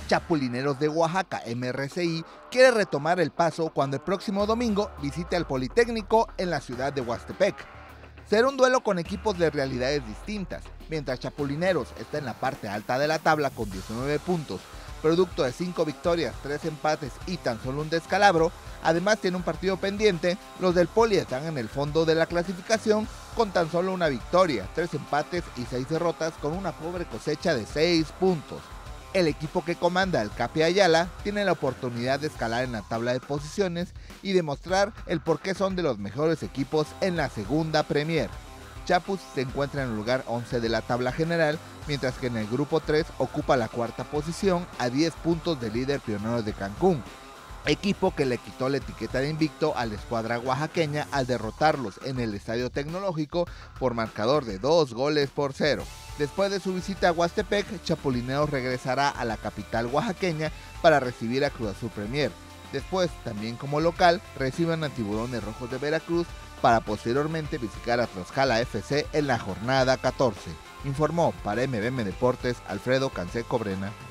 Chapulineros de Oaxaca, MRCI, quiere retomar el paso cuando el próximo domingo visite al Politécnico en la ciudad de Huastepec. Será un duelo con equipos de realidades distintas. Mientras Chapulineros está en la parte alta de la tabla con 19 puntos, producto de 5 victorias, 3 empates y tan solo un descalabro, además tiene un partido pendiente, los del Poli están en el fondo de la clasificación con tan solo una victoria, 3 empates y 6 derrotas con una pobre cosecha de 6 puntos. El equipo que comanda el Capi Ayala tiene la oportunidad de escalar en la tabla de posiciones y demostrar el por qué son de los mejores equipos en la segunda Premier. Chapus se encuentra en el lugar 11 de la tabla general, mientras que en el grupo 3 ocupa la cuarta posición a 10 puntos del líder Pioneros de Cancún, equipo que le quitó la etiqueta de invicto a la escuadra oaxaqueña al derrotarlos en el Estadio Tecnológico por marcador de 2-0. Después de su visita a Huastepec, Chapulineros regresará a la capital oaxaqueña para recibir a Cruz Azul Premier. Después, también como local, reciben a Tiburones Rojos de Veracruz para posteriormente visitar a Tlaxcala FC en la jornada 14. Informó para MBM Deportes Alfredo Canseco Brena.